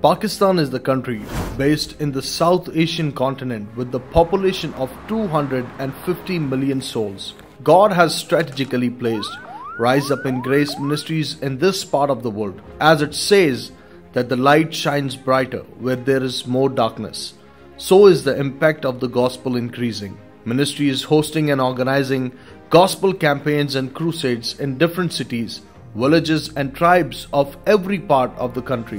Pakistan is the country based in the South Asian continent with the population of 250 million souls. God has strategically placed Rise Up in Grace Ministries in this part of the world, as it says that the light shines brighter where there is more darkness. So is the impact of the gospel increasing. Ministry is hosting and organizing gospel campaigns and crusades in different cities, villages and tribes of every part of the country.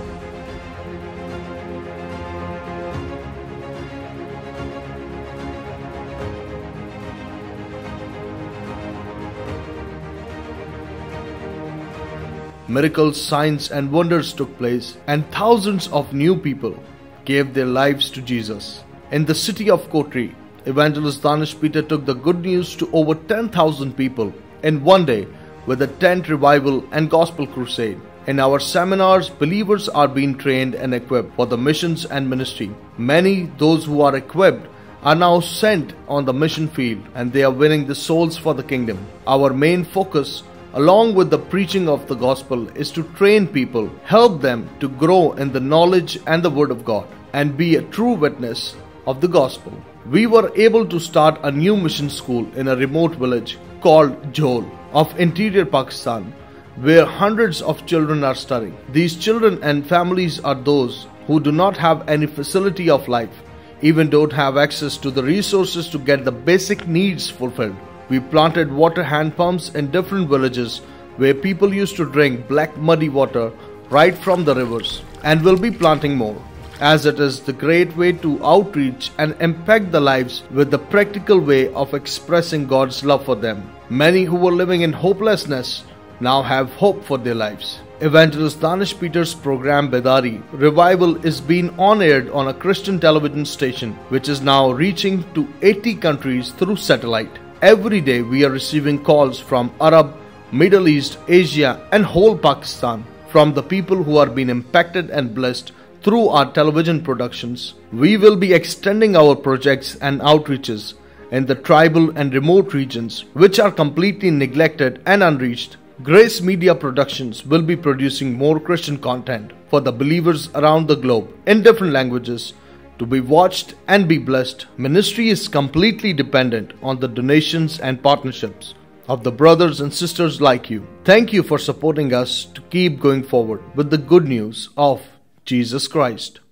Miracles, signs and wonders took place, and thousands of new people gave their lives to Jesus. In the city of Kotri, Evangelist Danish Peter took the good news to over 10,000 people in one day with a tent revival and gospel crusade. In our seminars, believers are being trained and equipped for the missions and ministry. Many, those who are equipped, are now sent on the mission field, and they are winning the souls for the kingdom. Our main focus, along with the preaching of the gospel, is to train people, help them to grow in the knowledge and the word of God, and be a true witness of the gospel. We were able to start a new mission school in a remote village called Jhol of interior Pakistan, where hundreds of children are studying. These children and families are those who do not have any facility of life, even don't have access to the resources to get the basic needs fulfilled. We planted water hand pumps in different villages where people used to drink black muddy water right from the rivers, and will be planting more, as it is the great way to outreach and impact the lives with the practical way of expressing God's love for them. Many who were living in hopelessness now have hope for their lives. Evangelist Danish Peter's program Bedari Revival is being on-aired on a Christian television station, which is now reaching to 80 countries through satellite. Every day we are receiving calls from Arab, Middle East, Asia and whole Pakistan from the people who are being impacted and blessed through our television productions. We will be extending our projects and outreaches in the tribal and remote regions which are completely neglected and unreached. Grace Media Productions will be producing more Christian content for the believers around the globe in different languages to be watched and be blessed. Ministry is completely dependent on the donations and partnerships of the brothers and sisters like you. Thank you for supporting us to keep going forward with the good news of Jesus Christ.